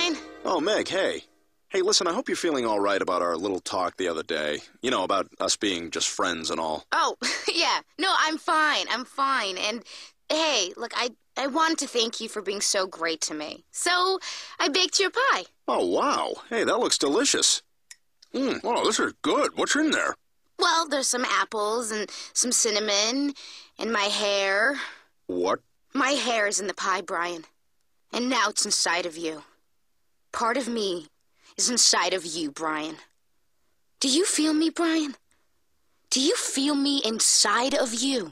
Brian. Oh, Meg, hey. Hey, listen, I hope you're feeling all right about our little talk the other day. You know, about us being just friends and all. Oh, yeah. No, I'm fine. I'm fine. And, hey, look, I wanted to thank you for being so great to me. So, I baked you a pie. Oh, wow. Hey, that looks delicious. Oh, this is good. What's in there? Well, there's some apples and some cinnamon and my hair. What? My hair is in the pie, Brian. And now it's inside of you. Part of me is inside of you, Brian. Do you feel me, Brian? Do you feel me inside of you?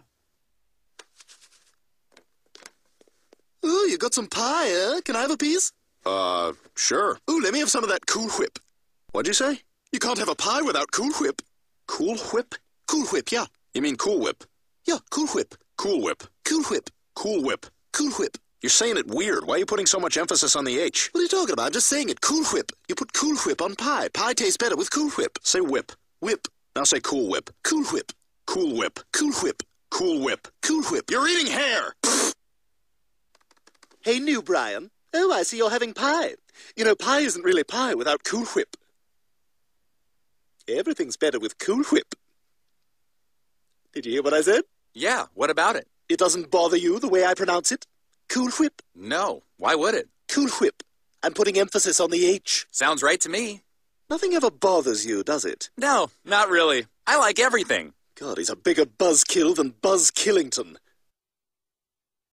Ooh, you got some pie, eh? Can I have a piece? Sure. Ooh, let me have some of that Cool Whip. What'd you say? You can't have a pie without Cool Whip. Cool Whip? Cool Whip, yeah. You mean Cool Whip? Yeah, Cool Whip. Cool Whip. Cool Whip. Cool Whip. Cool Whip. You're saying it weird. Why are you putting so much emphasis on the H? What are you talking about? I'm just saying it. Cool Whip. You put Cool Whip on pie. Pie tastes better with Cool Whip. Say whip. Whip. Now say Cool Whip. Cool Whip. Cool Whip. Cool Whip. Cool Whip. Cool Whip. You're eating hair! Hey, new Brian. Oh, I see you're having pie. You know, pie isn't really pie without Cool Whip. Everything's better with Cool Whip. Did you hear what I said? Yeah, what about it? It doesn't bother you the way I pronounce it? Cool Whip. No, why would it? Cool Whip. I'm putting emphasis on the H. Sounds right to me. Nothing ever bothers you, does it? No, not really. I like everything. God, he's a bigger buzzkill than Buzz Killington.